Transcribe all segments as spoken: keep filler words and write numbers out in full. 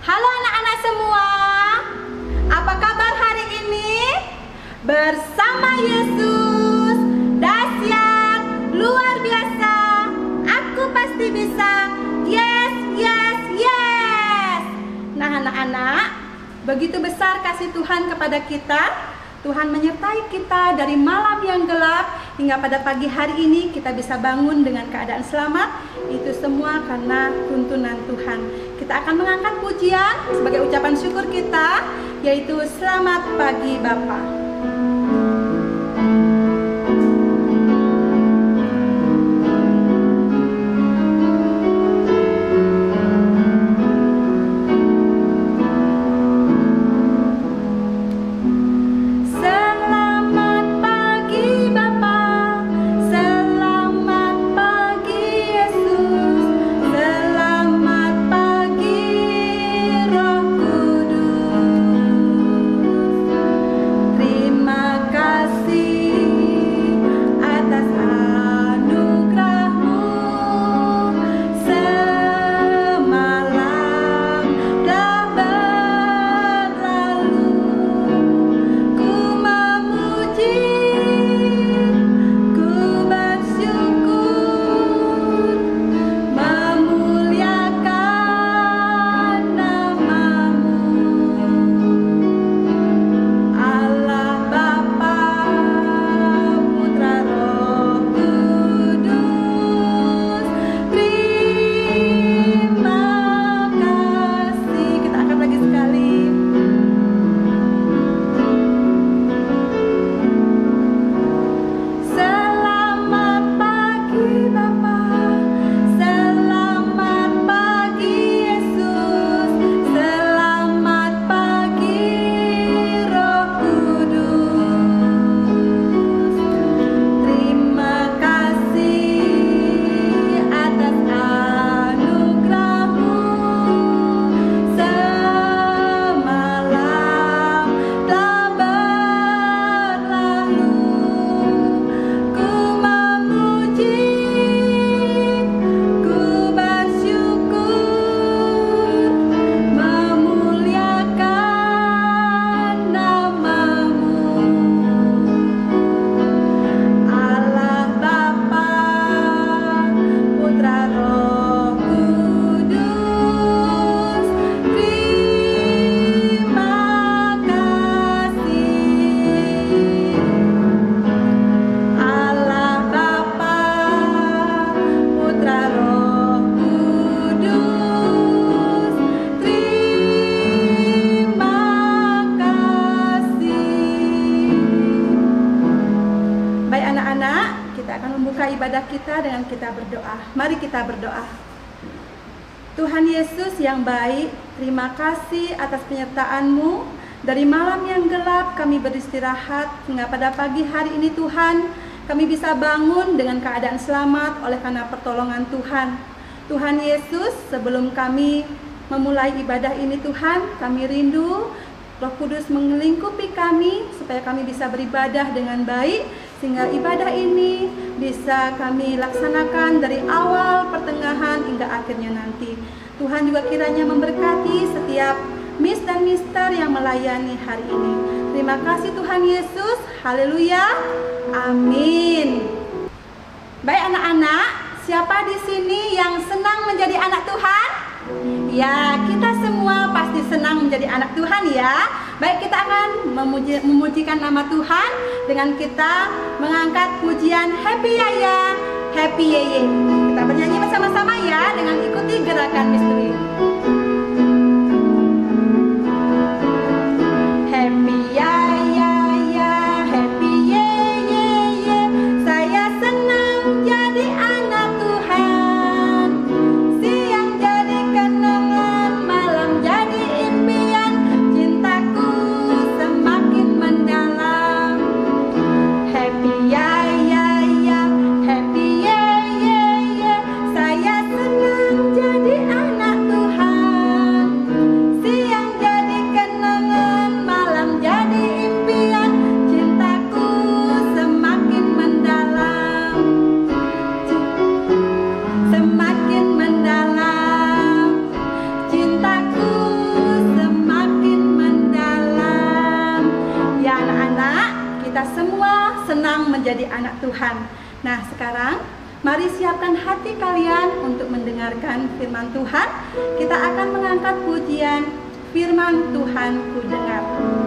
Halo anak-anak semua, apa kabar hari ini? Bersama Yesus, dahsyat, luar biasa, aku pasti bisa. Yes, yes, yes. Nah anak-anak, begitu besar kasih Tuhan kepada kita. Tuhan menyertai kita dari malam yang gelap hingga pada pagi hari ini kita bisa bangun dengan keadaan selamat. Itu semua karena tuntunan Tuhan. Kita akan mengangkat pujian sebagai ucapan syukur kita, yaitu selamat pagi Bapa. Ibadah kita dengan kita berdoa. Mari kita berdoa. Tuhan Yesus yang baik, terima kasih atas penyertaan-Mu. Dari malam yang gelap kami beristirahat hingga pada pagi hari ini Tuhan, kami bisa bangun dengan keadaan selamat oleh karena pertolongan Tuhan. Tuhan Yesus, sebelum kami memulai ibadah ini Tuhan, kami rindu Roh Kudus melingkupi kami supaya kami bisa beribadah dengan baik, sehingga ibadah ini bisa kami laksanakan dari awal, pertengahan, hingga akhirnya nanti. Tuhan juga kiranya memberkati setiap miss dan mister yang melayani hari ini. Terima kasih Tuhan Yesus. Haleluya. Amin. Baik anak-anak, siapa di sini yang senang menjadi anak Tuhan? Ya, kita semua pasti senang menjadi anak Tuhan ya. Baik, kita akan memuji, memujikan nama Tuhan dengan kita mengangkat pujian Happy Yaya, Happy Yeye. Kita bernyanyi bersama-sama ya dengan ikuti gerakan misteri. Happy Yaya, ya, Happy Yeye, ye. Saya senang jadi anak Tuhan. Siang jadi kenangan, malam jadi impian. Cintaku semakin mendalam. Happy Yaya, ya, Happy Yeye, ye. Saya senang jadi anak Tuhan. senang menjadi anak Tuhan. Nah, sekarang mari siapkan hati kalian untuk mendengarkan firman Tuhan. Kita akan mengangkat pujian Firman Tuhan Ku Dengar.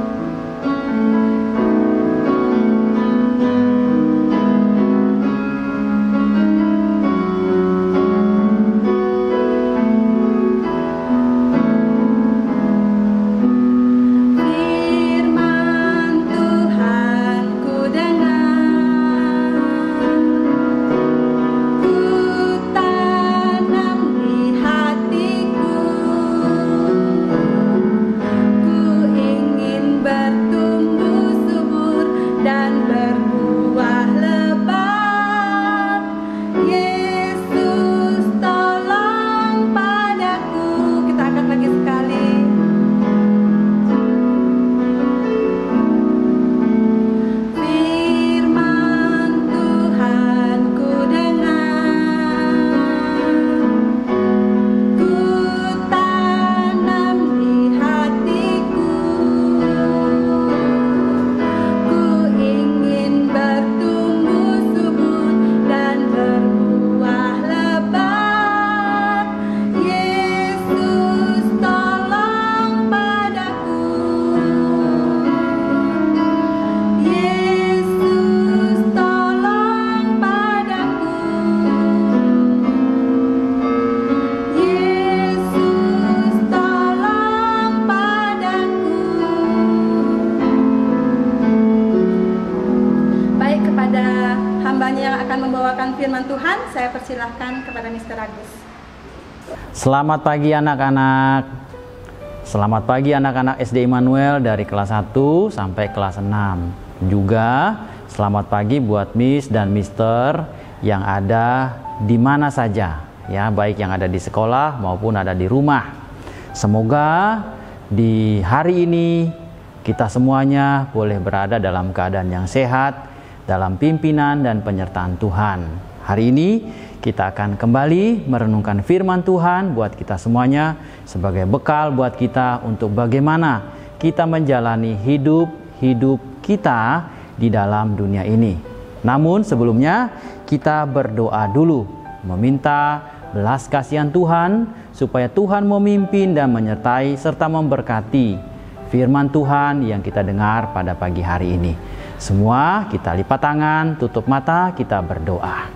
Firman Tuhan, saya persilahkan kepada Mister Agus. Selamat pagi anak-anak. Selamat pagi anak-anak S D Immanuel dari kelas satu sampai kelas enam. Juga selamat pagi buat Miss dan Mister yang ada di mana saja, ya, baik yang ada di sekolah maupun ada di rumah. Semoga di hari ini kita semuanya boleh berada dalam keadaan yang sehat, dalam pimpinan dan penyertaan Tuhan. Hari ini kita akan kembali merenungkan firman Tuhan buat kita semuanya sebagai bekal buat kita untuk bagaimana kita menjalani hidup-hidup kita di dalam dunia ini. Namun sebelumnya kita berdoa dulu, meminta belas kasihan Tuhan supaya Tuhan memimpin dan menyertai serta memberkati firman Tuhan yang kita dengar pada pagi hari ini. Semua kita lipat tangan, tutup mata, kita berdoa.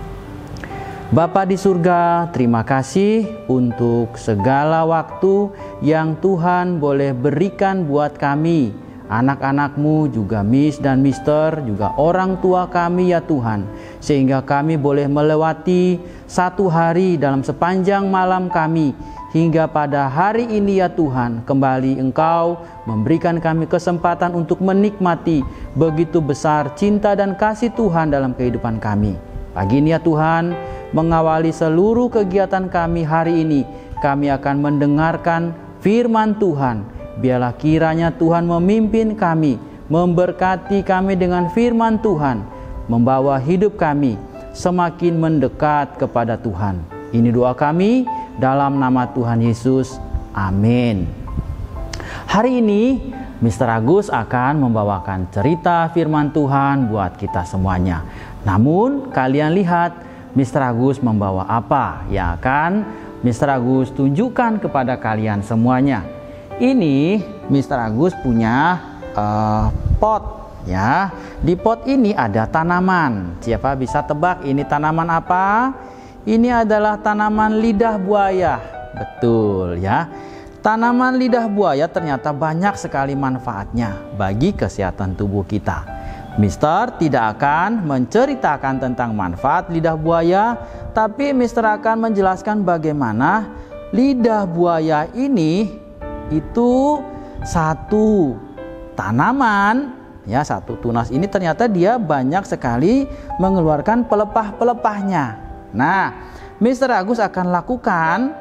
Bapa di surga, terima kasih untuk segala waktu yang Tuhan boleh berikan buat kami, anak-anak-Mu, juga Miss dan Mister, juga orang tua kami ya Tuhan, sehingga kami boleh melewati satu hari dalam sepanjang malam kami, hingga pada hari ini ya Tuhan, kembali Engkau memberikan kami kesempatan untuk menikmati begitu besar cinta dan kasih Tuhan dalam kehidupan kami. Pagi ini ya Tuhan, mengawali seluruh kegiatan kami hari ini, kami akan mendengarkan firman Tuhan. Biarlah kiranya Tuhan memimpin kami, memberkati kami dengan firman Tuhan, membawa hidup kami semakin mendekat kepada Tuhan. Ini doa kami dalam nama Tuhan Yesus. Amin. Hari ini Mister Agus akan membawakan cerita firman Tuhan buat kita semuanya. Namun kalian lihat Mister Agus membawa apa yang akan Mister Agus tunjukkan kepada kalian semuanya. Ini Mister Agus punya uh, pot, ya. Di pot ini ada tanaman. Siapa bisa tebak ini tanaman apa? Ini adalah tanaman lidah buaya. Betul, ya. Tanaman lidah buaya ternyata banyak sekali manfaatnya bagi kesehatan tubuh kita. Mister tidak akan menceritakan tentang manfaat lidah buaya, tapi Mister akan menjelaskan bagaimana lidah buaya ini itu satu tanaman, ya, satu tunas ini ternyata dia banyak sekali mengeluarkan pelepah-pelepahnya. Nah, Mister Agus akan lakukan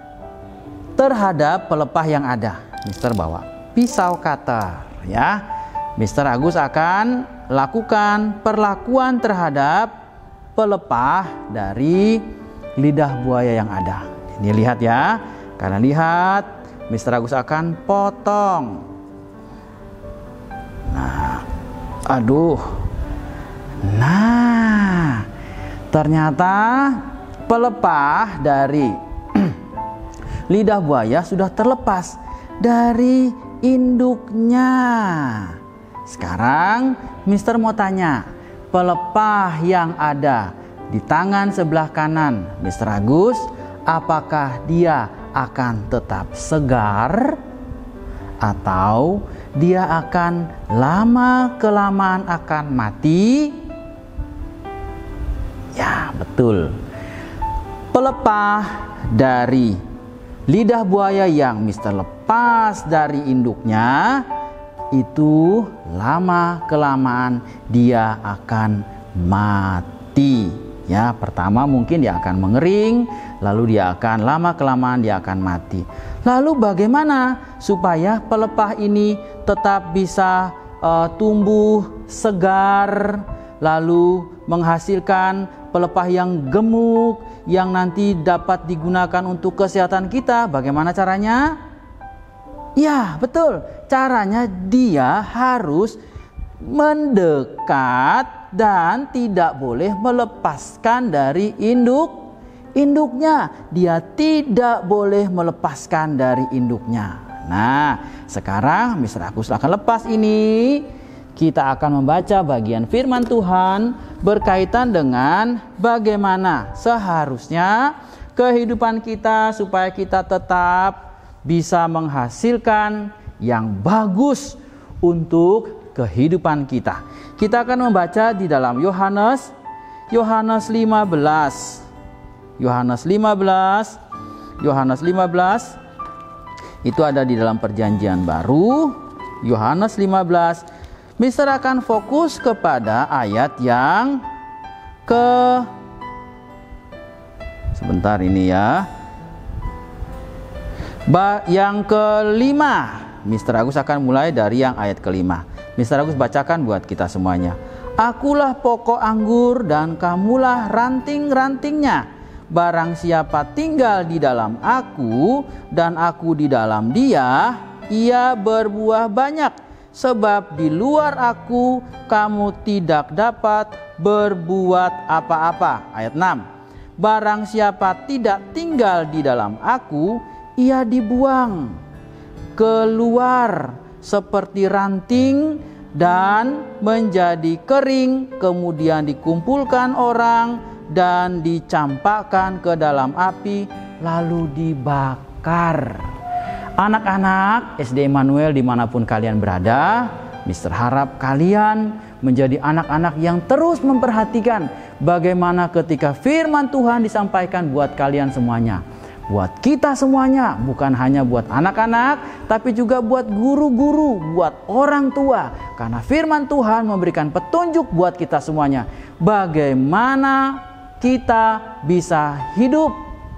terhadap pelepah yang ada. Mister bawa pisau cutter, ya. Mister Agus akan lakukan perlakuan terhadap pelepah dari lidah buaya yang ada. Ini lihat ya, kalian lihat, Mister Agus akan potong. Nah, aduh, Nah, ternyata pelepah dari lidah buaya sudah terlepas dari induknya. Sekarang Mister mau tanya, pelepah yang ada di tangan sebelah kanan Mister Agus, apakah dia akan tetap segar atau dia akan lama kelamaan akan mati? Ya, betul. Pelepah dari lidah buaya yang Mister lepas dari induknya itu lama kelamaan dia akan mati. Ya, pertama mungkin dia akan mengering, lalu dia akan lama kelamaan dia akan mati. Lalu bagaimana supaya pelepah ini tetap bisa uh, tumbuh segar, lalu menghasilkan pelepah yang gemuk yang nanti dapat digunakan untuk kesehatan kita? Bagaimana caranya? Ya, betul. Caranya dia harus mendekat dan tidak boleh melepaskan dari induk induknya. Dia tidak boleh melepaskan dari induknya. Nah, sekarang Mister Agus akan lepas ini. Kita akan membaca bagian firman Tuhan berkaitan dengan bagaimana seharusnya kehidupan kita supaya kita tetap bisa menghasilkan yang bagus untuk kehidupan kita. Kita akan membaca di dalam Yohanes Yohanes lima belas. Yohanes lima belas. Yohanes lima belas itu ada di dalam Perjanjian Baru. Yohanes lima belas. Mister akan fokus kepada ayat yang ke sebentar ini ya. Ba, yang kelima. Mister Agus akan mulai dari yang ayat kelima. Mister Agus bacakan buat kita semuanya. Akulah pokok anggur dan kamulah ranting-rantingnya. Barang siapa tinggal di dalam aku dan aku di dalam dia, ia berbuah banyak. Sebab di luar aku kamu tidak dapat berbuat apa-apa. Ayat enam. Barang siapa tidak tinggal di dalam aku, ia dibuang keluar seperti ranting dan menjadi kering, kemudian dikumpulkan orang dan dicampakkan ke dalam api lalu dibakar. Anak-anak S D Immanuel dimanapun kalian berada, Mister harap kalian menjadi anak-anak yang terus memperhatikan bagaimana ketika firman Tuhan disampaikan buat kalian semuanya. Buat kita semuanya, bukan hanya buat anak-anak, tapi juga buat guru-guru, buat orang tua. Karena firman Tuhan memberikan petunjuk buat kita semuanya. Bagaimana kita bisa hidup.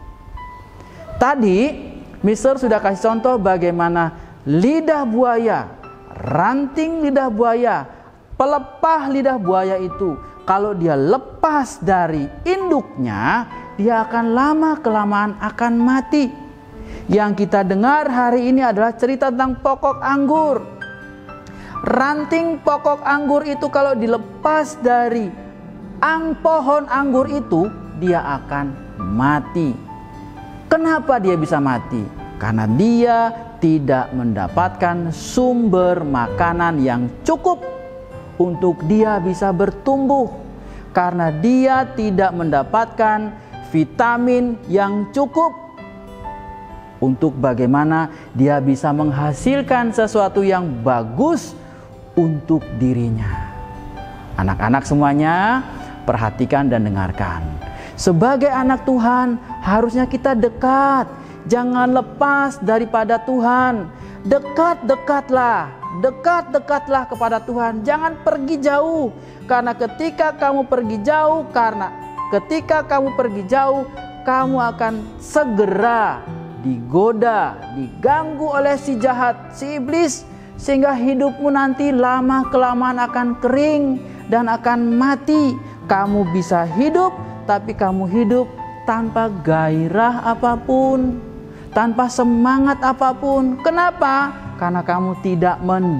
Tadi Mister sudah kasih contoh bagaimana lidah buaya, ranting lidah buaya, pelepah lidah buaya itu kalau dia lepas dari induknya, dia akan lama kelamaan akan mati. Yang kita dengar hari ini adalah cerita tentang pokok anggur. Ranting pokok anggur itu kalau dilepas dari ang pohon anggur itu, dia akan mati. Kenapa dia bisa mati? Karena dia tidak mendapatkan sumber makanan yang cukup untuk dia bisa bertumbuh. Karena dia tidak mendapatkan vitamin yang cukup untuk bagaimana dia bisa menghasilkan sesuatu yang bagus untuk dirinya. Anak-anak semuanya, perhatikan dan dengarkan. Sebagai anak Tuhan, harusnya kita dekat. Jangan lepas daripada Tuhan. Dekat-dekatlah. Dekat-dekatlah kepada Tuhan. Jangan pergi jauh. Karena ketika kamu pergi jauh, karena ketika kamu pergi jauh, kamu akan segera digoda, diganggu oleh si jahat, si iblis, sehingga hidupmu nanti lama kelamaan akan kering dan akan mati. Kamu bisa hidup, tapi kamu hidup tanpa gairah apapun, tanpa semangat apapun. Kenapa? Karena kamu tidak mendekat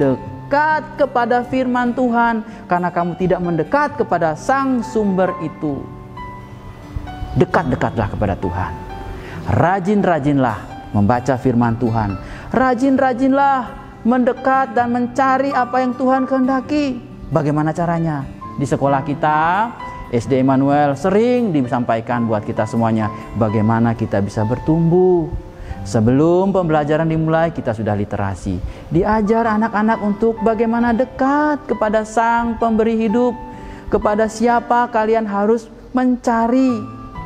mendekat kepada firman Tuhan karena kamu tidak mendekat kepada sang sumber itu. Dekat-dekatlah kepada Tuhan. Rajin-rajinlah membaca firman Tuhan. Rajin-rajinlah mendekat dan mencari apa yang Tuhan kehendaki. Bagaimana caranya? Di sekolah kita, S D Immanuel, sering disampaikan buat kita semuanya bagaimana kita bisa bertumbuh. Sebelum pembelajaran dimulai, kita sudah literasi. Diajar anak-anak untuk bagaimana dekat kepada Sang Pemberi hidup, kepada siapa kalian harus mencari.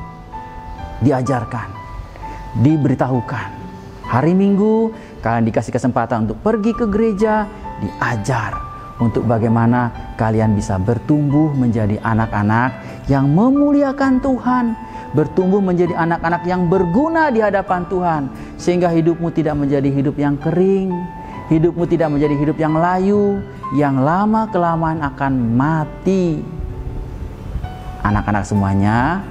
Diajarkan, diberitahukan. Hari Minggu kalian dikasih kesempatan untuk pergi ke gereja, diajar untuk bagaimana kalian bisa bertumbuh menjadi anak-anak yang memuliakan Tuhan, bertumbuh menjadi anak-anak yang berguna di hadapan Tuhan, sehingga hidupmu tidak menjadi hidup yang kering, hidupmu tidak menjadi hidup yang layu, yang lama-kelamaan akan mati. Anak-anak semuanya,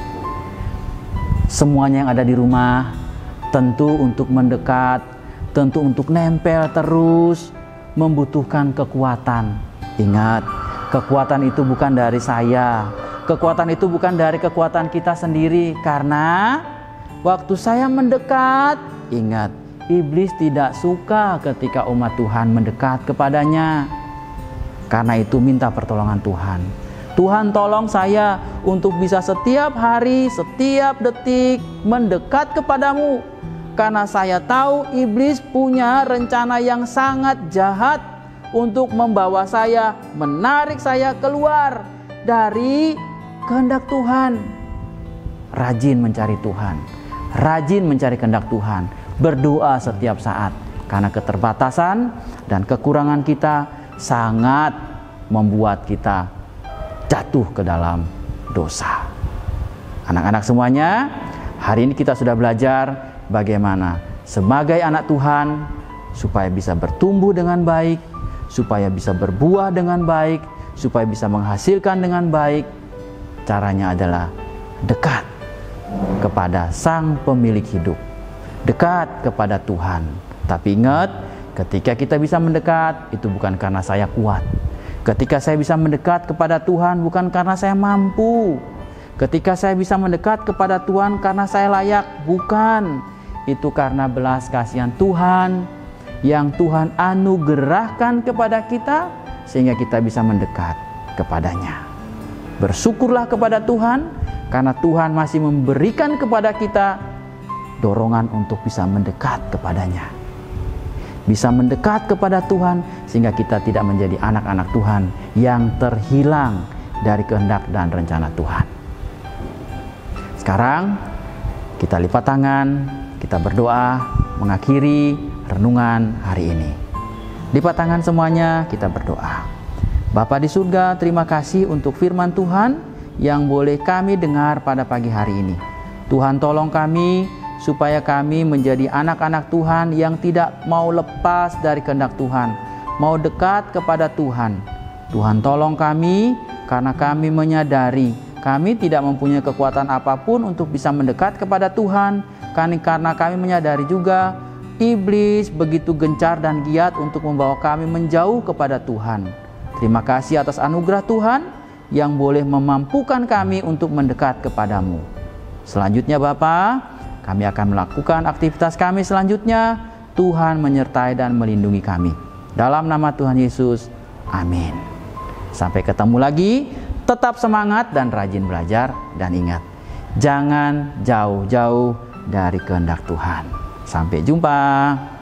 semuanya yang ada di rumah, tentu untuk mendekat, tentu untuk nempel terus, membutuhkan kekuatan. Ingat, kekuatan itu bukan dari saya, kekuatan itu bukan dari kekuatan kita sendiri. Karena waktu saya mendekat, ingat, iblis tidak suka ketika umat Tuhan mendekat kepadanya. Karena itu minta pertolongan Tuhan. Tuhan, tolong saya untuk bisa setiap hari, setiap detik mendekat kepadamu. Karena saya tahu iblis punya rencana yang sangat jahat untuk membawa saya, menarik saya keluar dari kehendak Tuhan. Rajin mencari Tuhan, rajin mencari kehendak Tuhan, berdoa setiap saat. Karena keterbatasan dan kekurangan kita sangat membuat kita jatuh ke dalam dosa. Anak-anak semuanya, hari ini kita sudah belajar bagaimana sebagai anak Tuhan supaya bisa bertumbuh dengan baik, supaya bisa berbuah dengan baik, supaya bisa menghasilkan dengan baik. Caranya adalah dekat kepada Sang Pemilik hidup, dekat kepada Tuhan. Tapi ingat, ketika kita bisa mendekat, itu bukan karena saya kuat. Ketika saya bisa mendekat kepada Tuhan, bukan karena saya mampu. Ketika saya bisa mendekat kepada Tuhan karena saya layak, bukan. Itu karena belas kasihan Tuhan yang Tuhan anugerahkan kepada kita sehingga kita bisa mendekat kepadanya. Bersyukurlah kepada Tuhan karena Tuhan masih memberikan kepada kita dorongan untuk bisa mendekat kepadanya. Bisa mendekat kepada Tuhan sehingga kita tidak menjadi anak-anak Tuhan yang terhilang dari kehendak dan rencana Tuhan. Sekarang kita lipat tangan, kita berdoa mengakhiri renungan hari ini. Lipat tangan semuanya, kita berdoa. Bapa di surga, terima kasih untuk firman Tuhan yang boleh kami dengar pada pagi hari ini. Tuhan, tolong kami supaya kami menjadi anak-anak Tuhan yang tidak mau lepas dari kehendak Tuhan, mau dekat kepada Tuhan. Tuhan, tolong kami karena kami menyadari kami tidak mempunyai kekuatan apapun untuk bisa mendekat kepada Tuhan. Karena kami menyadari juga iblis begitu gencar dan giat untuk membawa kami menjauh kepada Tuhan. Terima kasih atas anugerah Tuhan yang boleh memampukan kami untuk mendekat kepadamu. Selanjutnya Bapa, kami akan melakukan aktivitas kami selanjutnya. Tuhan menyertai dan melindungi kami. Dalam nama Tuhan Yesus, amin. Sampai ketemu lagi. Tetap semangat dan rajin belajar. Dan ingat, jangan jauh-jauh dari kehendak Tuhan. Sampai jumpa.